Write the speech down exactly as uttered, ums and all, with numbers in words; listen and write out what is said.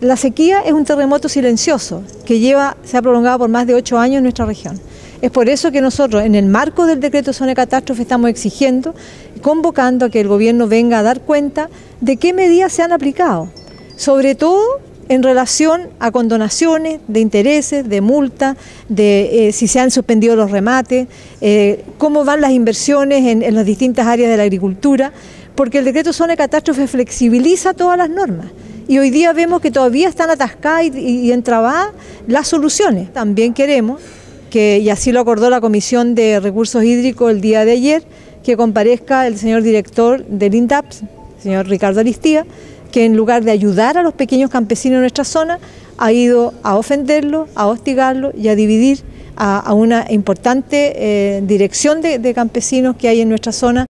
La sequía es un terremoto silencioso que lleva, se ha prolongado por más de ocho años en nuestra región. Es por eso que nosotros, en el marco del decreto zona de catástrofe, estamos exigiendo, convocando a que el gobierno venga a dar cuenta de qué medidas se han aplicado, sobre todo en relación a condonaciones de intereses, de multas, de eh, si se han suspendido los remates, eh, cómo van las inversiones en, en las distintas áreas de la agricultura, porque el decreto zona de catástrofe flexibiliza todas las normas. Y hoy día vemos que todavía están atascadas y, y, y entrabadas las soluciones. También queremos que, y así lo acordó la Comisión de Recursos Hídricos el día de ayer, que comparezca el señor director del INDAPS, señor Ricardo Aristía, que en lugar de ayudar a los pequeños campesinos de nuestra zona, ha ido a ofenderlos, a hostigarlos y a dividir a, a una importante eh, dirección de, de campesinos que hay en nuestra zona.